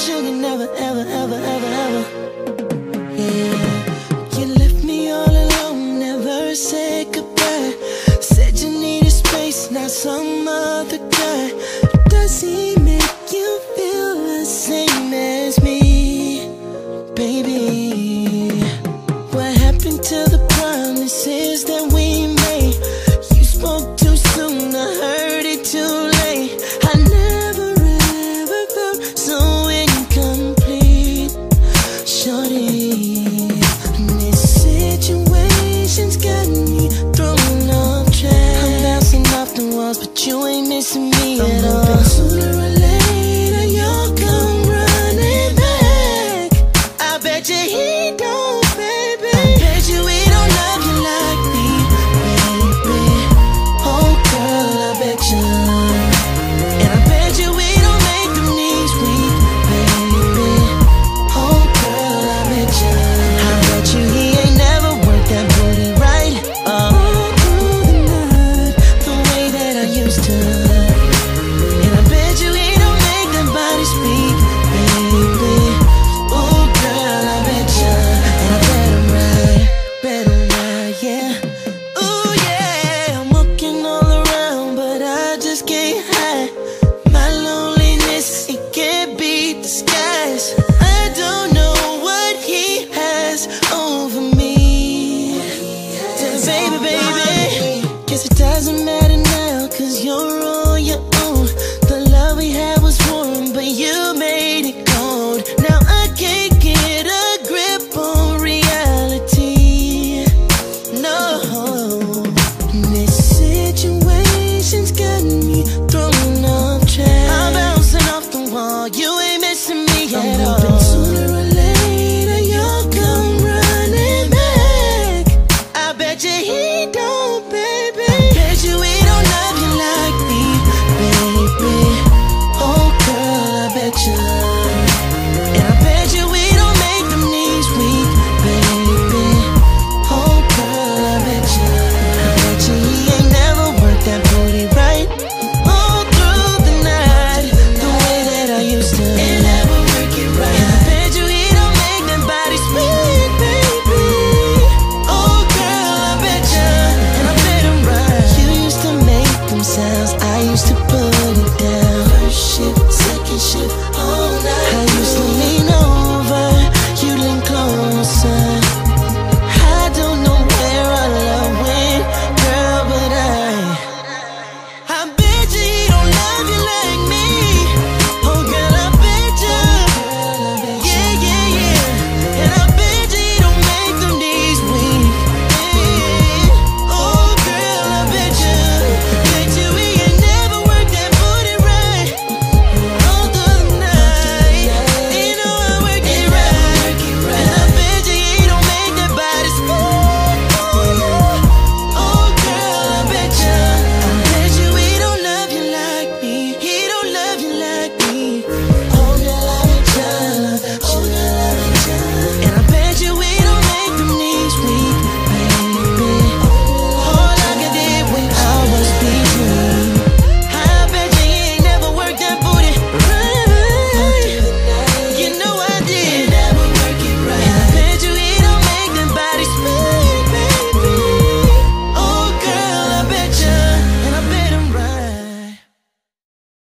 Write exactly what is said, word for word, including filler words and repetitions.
sugar, never, ever, ever, ever, ever. Yeah, you left me all alone, never said goodbye. Said you needed space, not some other guy. Does he make you feel the same as me, baby? What happened to the promises that we made? You spoke too soon, I heard it too late. I never ever felt so incomplete, shorty. This situation's got me thrown off track. I'm bouncing off the walls, but you ain't missing me I'm at all. Sooner or later you'll come running back. I bet you he don't, baby. I bet you he don't love you like me, baby. Oh girl, I bet you. And I bet you we don't make them knees weak, baby. Oh girl, I bet you. I bet you he ain't never worked that booty right all through the night, the way that I used to. And I bet you he don't make that body speak, baby. Oh girl, I bet you. And I bet I'm right, bet I'm right, yeah. Ooh yeah, I'm looking all around, but I just can't hide my loneliness. It can't be disguised. I don't know what he has over me, baby, baby. Guess it doesn't matter now, cause you're on your own. The love we had was warm, but you made it cold. Now I can't get a grip on reality, no. This situation's got me thrown off track. I'm bouncing off the wall, you ain't missing me at all.